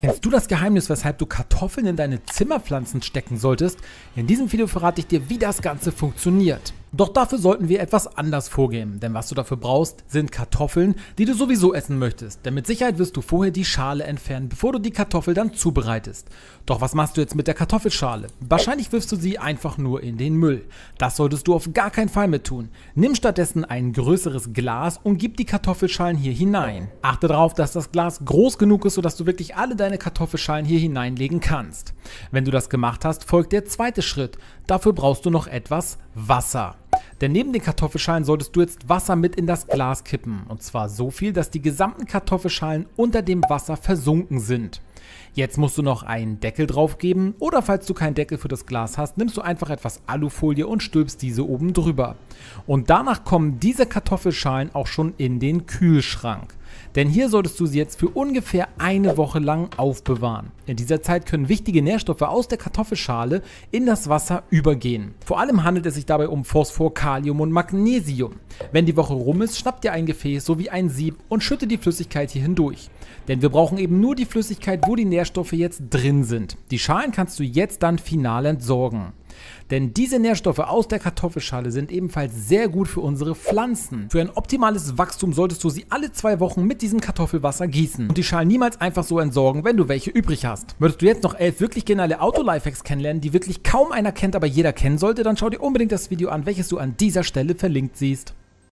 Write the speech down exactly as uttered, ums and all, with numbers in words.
Kennst du das Geheimnis, weshalb du Kartoffeln in deine Zimmerpflanzen stecken solltest? In diesem Video verrate ich dir, wie das Ganze funktioniert. Doch dafür sollten wir etwas anders vorgehen, denn was du dafür brauchst, sind Kartoffeln, die du sowieso essen möchtest. Denn mit Sicherheit wirst du vorher die Schale entfernen, bevor du die Kartoffel dann zubereitest. Doch was machst du jetzt mit der Kartoffelschale? Wahrscheinlich wirfst du sie einfach nur in den Müll. Das solltest du auf gar keinen Fall mit tun. Nimm stattdessen ein größeres Glas und gib die Kartoffelschalen hier hinein. Achte darauf, dass das Glas groß genug ist, sodass du wirklich alle deine Kartoffelschalen hier hineinlegen kannst. Wenn du das gemacht hast, folgt der zweite Schritt. Dafür brauchst du noch etwas Wasser. Denn neben den Kartoffelschalen solltest du jetzt Wasser mit in das Glas kippen. Und zwar so viel, dass die gesamten Kartoffelschalen unter dem Wasser versunken sind. Jetzt musst du noch einen Deckel drauf geben oder falls du keinen Deckel für das Glas hast, nimmst du einfach etwas Alufolie und stülpst diese oben drüber. Und danach kommen diese Kartoffelschalen auch schon in den Kühlschrank. Denn hier solltest du sie jetzt für ungefähr eine Woche lang aufbewahren. In dieser Zeit können wichtige Nährstoffe aus der Kartoffelschale in das Wasser übergehen. Vor allem handelt es sich dabei um Phosphor, Kalium und Magnesium. Wenn die Woche rum ist, schnapp dir ein Gefäß sowie ein Sieb und schütte die Flüssigkeit hier hindurch. Denn wir brauchen eben nur die Flüssigkeit, wo die Nährstoffe jetzt drin sind. Die Schalen kannst du jetzt dann final entsorgen. Denn diese Nährstoffe aus der Kartoffelschale sind ebenfalls sehr gut für unsere Pflanzen. Für ein optimales Wachstum solltest du sie alle zwei Wochen mit diesem Kartoffelwasser gießen und die Schalen niemals einfach so entsorgen, wenn du welche übrig hast. Möchtest du jetzt noch elf wirklich geniale Auto-Lifehacks kennenlernen, die wirklich kaum einer kennt, aber jeder kennen sollte, dann schau dir unbedingt das Video an, welches du an dieser Stelle verlinkt siehst.